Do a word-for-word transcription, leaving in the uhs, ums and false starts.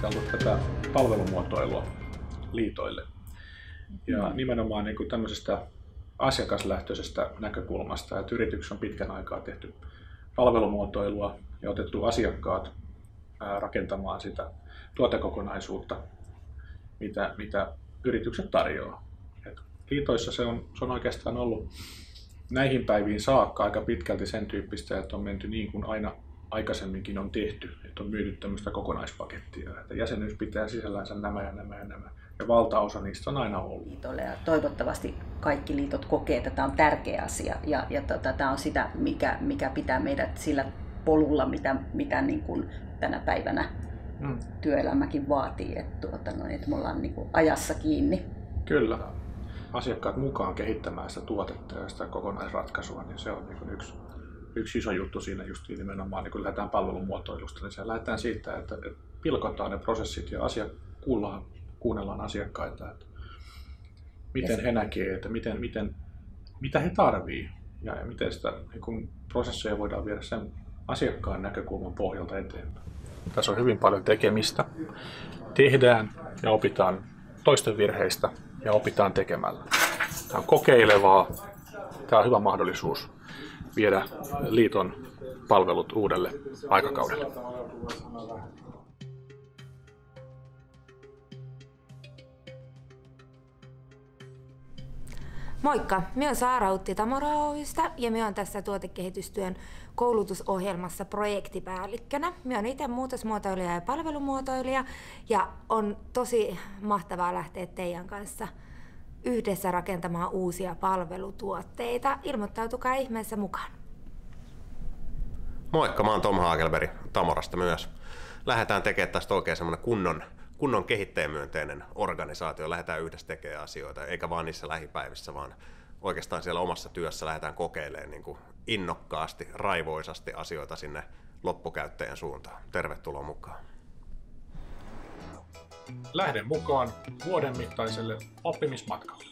suunniteltu tätä palvelumuotoilua liitoille. Ja nimenomaan niin kuin tämmöisestä asiakaslähtöisestä näkökulmasta, että yrityksessä on pitkän aikaa tehty palvelumuotoilua ja otettu asiakkaat rakentamaan sitä tuotekokonaisuutta, mitä, mitä yritykset tarjoaa. Et liitoissa se on, se on oikeastaan ollut näihin päiviin saakka aika pitkälti sen tyyppistä, että on menty niin kuin aina aikaisemminkin on tehty, että on myyty tämmöistä kokonaispakettia, että jäsenyys pitää sisällänsä nämä ja nämä ja nämä, ja valtaosa niistä on aina ollut. Ja toivottavasti kaikki liitot kokee, että tämä on tärkeä asia, ja, ja tota, tämä on sitä, mikä, mikä pitää meidät sillä polulla, mitä, mitä niin kuin tänä päivänä hmm. työelämäkin vaatii, että, tuota, no, että me ollaan niin kuin ajassa kiinni. Kyllä. Asiakkaat mukaan kehittämään sitä tuotetta ja sitä kokonaisratkaisua, niin se on niin kuin yksi, yksi iso juttu siinä just nimenomaan, niin kun lähdetään palvelumuotoilusta, niin siellä lähdetään siitä, että, että pilkotaan ne prosessit ja asia, kuullaan, kuunnellaan asiakkaita, että miten he näkee, että miten, miten, mitä he tarvii ja, ja miten sitä niin kun prosesseja voidaan viedä sen asiakkaan näkökulman pohjalta eteenpäin. Tässä on hyvin paljon tekemistä. Tehdään ja opitaan toisten virheistä ja opitaan tekemällä. Tämä on kokeilevaa. Tämä on hyvä mahdollisuus viedä liiton palvelut uudelle aikakaudelle. Moikka, minä olen Saara Utti Tamora Oy:stä ja minä olen tässä tuotekehitystyön koulutusohjelmassa projektipäällikkönä. Minä olen itse muutosmuotoilija ja palvelumuotoilija ja on tosi mahtavaa lähteä teidän kanssa yhdessä rakentamaan uusia palvelutuotteita. Ilmoittautukaa ihmeessä mukaan. Moikka, mä oon Tom Hagelberg Tamorasta myös. Lähdetään tekemään tästä oikein semmoinen kunnon kunnon kehittäjämyönteinen organisaatio, lähdetään yhdessä tekemään asioita, eikä vaan niissä lähipäivissä, vaan oikeastaan siellä omassa työssä lähdetään kokeilemaan niin kuin innokkaasti, raivoisasti asioita sinne loppukäyttäjän suuntaan. Tervetuloa mukaan. Lähden mukaan vuoden mittaiselle oppimismatkalle.